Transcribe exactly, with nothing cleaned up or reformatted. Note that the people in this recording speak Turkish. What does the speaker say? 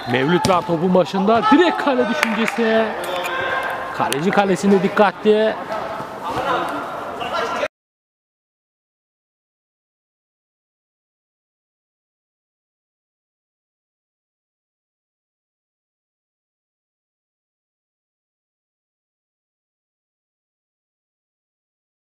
Mevlüt var topun başında. Direkt kale düşüncesi. Kaleci kalesine dikkatli.